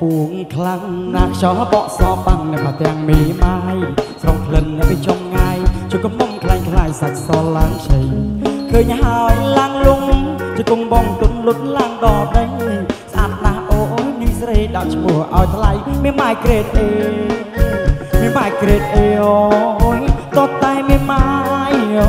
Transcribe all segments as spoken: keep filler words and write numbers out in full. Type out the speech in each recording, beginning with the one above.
ពួងខ្លាំងណាស់ខ្យល់បក់សបាំងនៅផ្ទាំងមីម៉ាយស្រងក្លិនពីចុងងាយជួយកំមុំខ្លាញ់ខ្លាយសាច់សឡើងឆៃឃើញហើយឡើងលងជួយគង់បងទុនលុតឡើងដល់ដីស្អាតណាស់អូយនេះស្រីដាក់ឈ្មោះឲ្យថ្លៃមានម៉ាយក្រេតអេមានម៉ាយក្រេតអេអូយតតតែមានម៉ាយអូ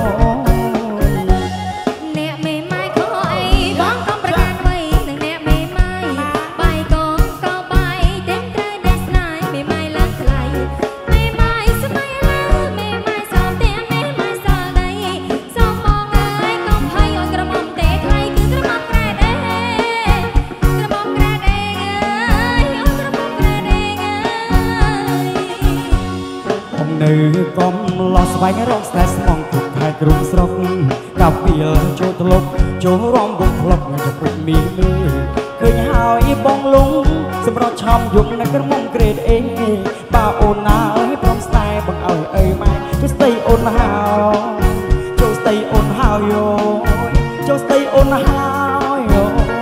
នៅកុំលោះស្វែងរកស្នេហ៍ស្មងទុកខែក្រុមស្រុកកាពីលចូលត្លុកចូលរំវងផ្លុកចំពុកមីមេឃើញហើយបងលងសម្រាប់ឆំយំនៅក្រុមក្រេតអេបើអូនណាអើយព្រមស្នេហ៍បងឲ្យអើយម៉ែជួយស្ទៃអូនហើយជួយស្ទៃអូនហើយយោជួយស្ទៃអូនហើយយោ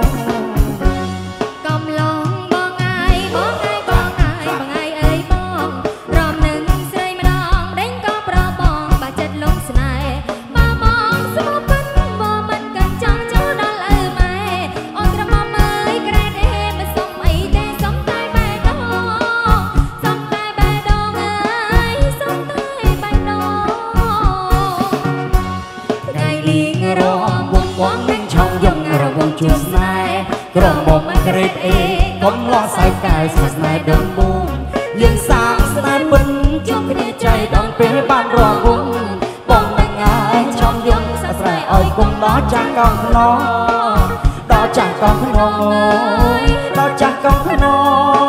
ជួស្នេហ៍ក្រមុំក្រេតអេកុំលោះសៅកែស្នេហ៍ដងបូមយើងសាងស្នេហ៍ពិនជួបគ្នាចៃដងពេលបានរងវងបងនឹងហើយចំយំសាស្រែឲ្យគុំដល់ចាស់កងខ្នងដល់ចាស់កងខ្នងអើយដល់ចាស់កងខ្នង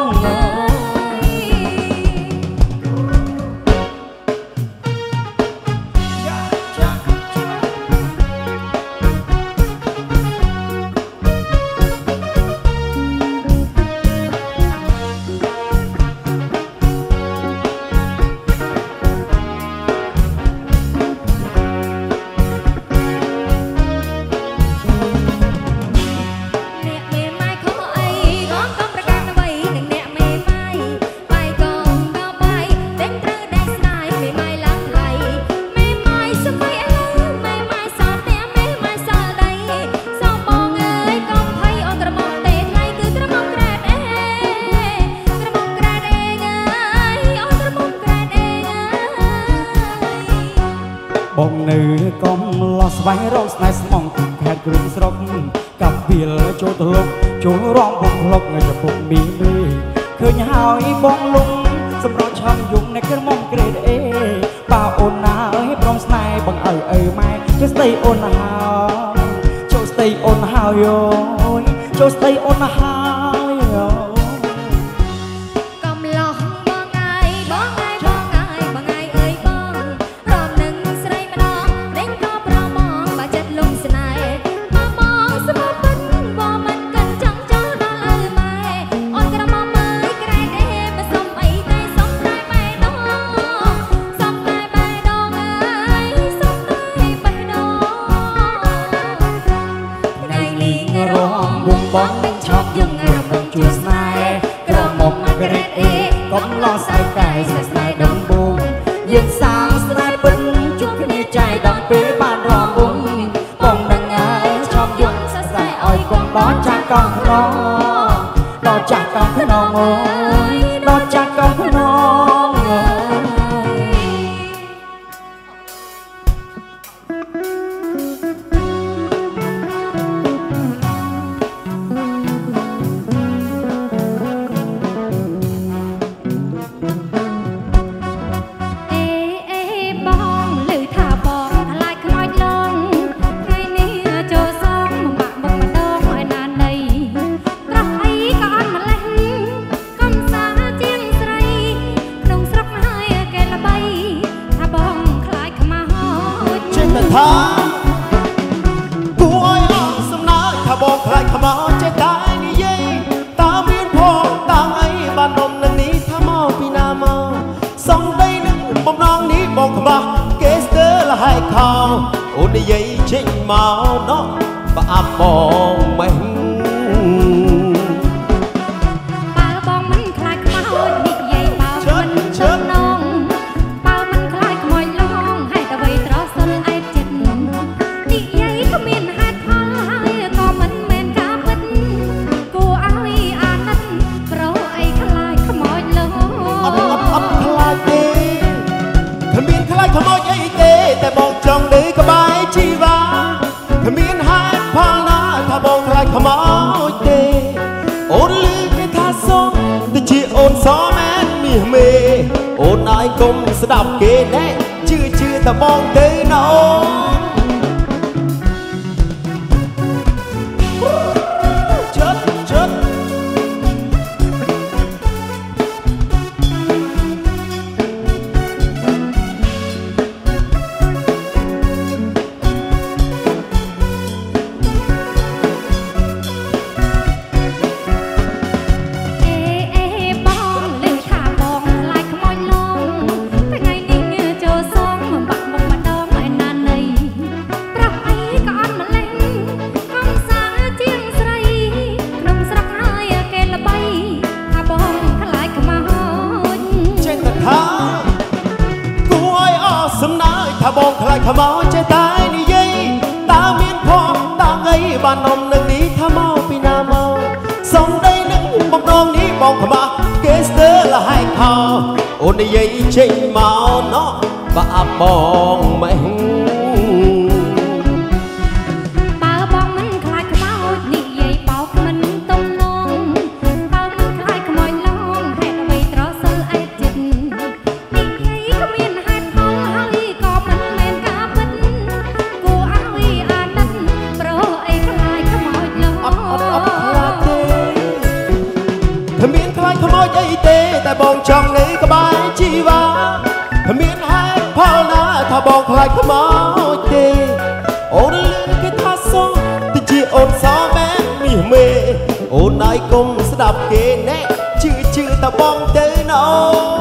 បងនៅកុំលោះស្វែងរកស្នេហ៍ស្មងទុកខែក្រុមស្រុកកាពីលចូលត្លុកចូលរំវងផ្លុកចំពុកមីមេឃើញហើយបងលងសម្រាប់ឆំយំនៅក្រុមក្រេតអេបើអូនណាអើយព្រមស្នេហ៍បងឲ្យអើម៉ែជួយស្ទៃអូនហើយជួយស្ទៃអូនហើយយោជួយស្ទៃអូនហើយយោបងឆប់យំរំលងជួស្នេហ៍ក្រមុំក្រេតអេកុំលោះសៅកែស្នេហ៍ដងបូមយើងសាងស្នេហ៍ពិនជួបគ្នាចៃដងពេលបានរំវងបងនឹងហើយឆប់យំសរសៃឲ្យគុំដល់ចាស់កងខ្នងដល់ចាស់កងខ្នងអើយដល់ចាស់កងខ្នងថាគួរឲ្យអស់សំណើថាបងខ្លាចខ្មោចចេះតែនិយាយតើមានផងតាំងអីបាននំនឹងនេះថាមកពីណាមកសំដីនឹងបំណងនេះបងខ្មាស់គេស្ទើរលហើយខោអូននិយាយចេញមកណោះបើអាប់បងមិនបើបងមិនជាអូនសមែនមាសមេអូនអាយកុំស្ដាប់គេណែជឿជឿតែបងទៅណូជិតជិតថាបងខ្លាចខ្មោចចេះតែនិយាយតើមានផងតើអីបាននំនឹងនេះថាមកពីណាមកសំដីនឹងបំដងនេះបងខ្មាស់គេស្ទើរលហែកខោអូននិយាយចេញមកណោះបើអាប់បងមិនបើបងមិនខ្លាចខ្មោចនិយាយបោកមិនទំនងបើមិនខ្លាចខ្មោចឡងហេតុអ្វីត្រសើអែតចិត្តនិយាយគ្មានហេតុផលហើយក៏មិនមែនការពិតគួរឲ្យអាណិតប្រអីខ្លាចខ្មោចឡងអត់អត់អត់ខ្លាចទេគ្មានខ្លាចខ្មោចអីទេតែបងចង់នៅក្បែរជីវ៉ាគ្មានហេតុផលណាថាបងខ្លាចខ្មោចទេអូនលឺគេថាសោះទៅជាអូនសមែនមាសមេអូនអាយកុំស្ដាប់គេណែជឿជឿតែបងទៅណូ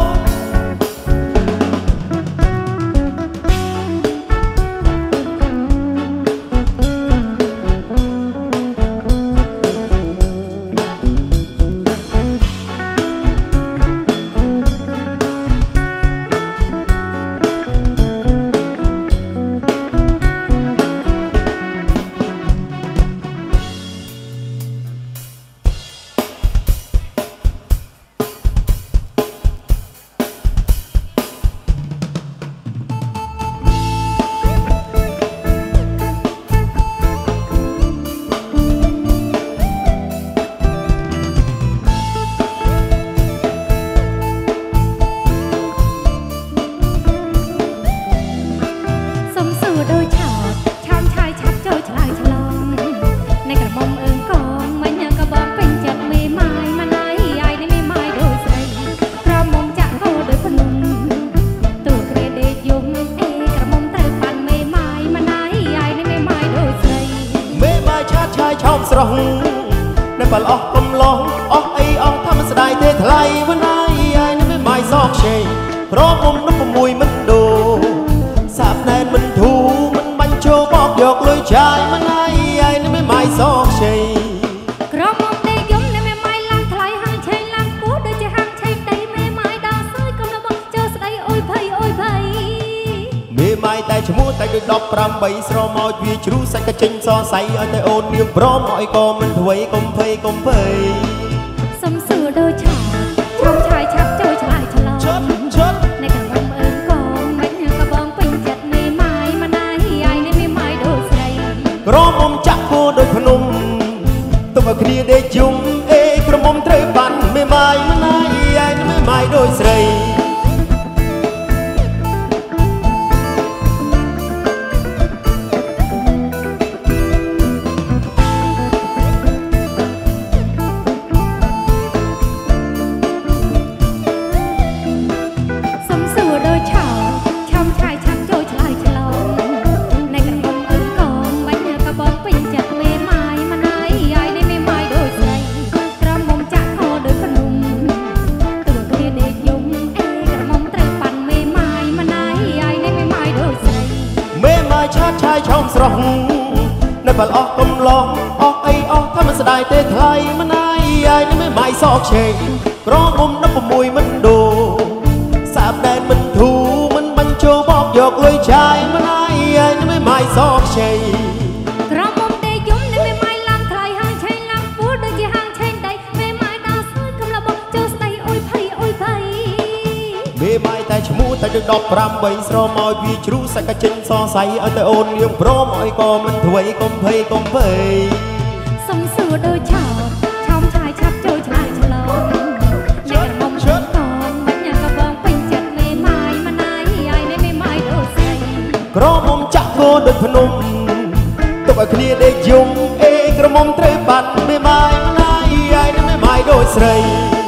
ស្រស់នៅបលអស់កំឡោះអស់អីអស់ធម្មស្ដាយទេថ្លៃវណាយឯងមិនម៉ាយសោកឆេព្រមមុំនោះ6មិនដូសាប់ណែនមិនធូមិនបាញ់ចូលបោកយកលុយចាយមិនណាយឯងមិនម៉ាយសោកឆេក្រមុំទេយំនៅមិនម៉ាយឡើងថ្លៃហើយឆេឡើងពោះដូចជាហាំឆេដីមេម៉ាយដល់សើយកុំនៅបងជើស្ដីអុយភ័យអុយភ័យមេម៉ាយតែឈ្មោះតែដូចដប់ប្រាំបីស្រមោចវាជ្រូសាច់ក៏ចេញសសៃឲ្យតែអូននាងព្រមឲ្យក៏មិនធ្វេកុំភ័យកុំភ័យសំសួរដូចឆាឆំឆាយឆាប់ចូលឆ្លើយឆ្លងជត់ជត់ในកងអើកងមិនក៏បងពេញចិត្តមេម៉ាយមិនណាយឯនេះមេម៉ាយដូចស្រីក្រមុំចាក់គោដូចភ្នំទុកឲ្យគ្នាដេកយំអេក្រមុំត្រូវបានមេម៉ាយមិនណាយឯនេះមេម៉ាយដូចស្រីឆោមស្រស់នៅបលអស់កំឡោះអស់អីអស់ធម្មស្ដាយទេថ្លៃមិនណាយឯងមិនម៉ាយសោកឆេក្រមុំដល់6មិនដូសាប់ដែនមិនធូមិនបាញ់ចូលបោកយកលុយចាយមិនណាយឯងមិនម៉ាយសោកឆេក្រមុំទេយំនៅមិនម៉ាយឡើងថ្លៃហាងឆេឡើងពោះដូចជាហាងឆេដីមេម៉ាយដល់សើយកុំលបងចូលស្ដីអុយភ័យអុយភ័យមេម៉ាយតែឈ្មោះតែដូចដប់ប្រាំបីស្រមោចវាជ្រូសាច់ក៏ចេញសសៃឲ្យតែអូននាងព្រមឲ្យក៏មិនធ្វេកុំភ័យកុំភ័យសំសួរដូចឆោឆោមឆាយឆាប់ចូលឆ្លើយឆ្លងក្រមុំចាក់គោដូចភ្នំទុកឲ្យគ្នាដេកយំអេក្រមុំត្រូវបាត់មេម៉ាយម្នាយឯនឹងមេម៉ាយដូចស្រី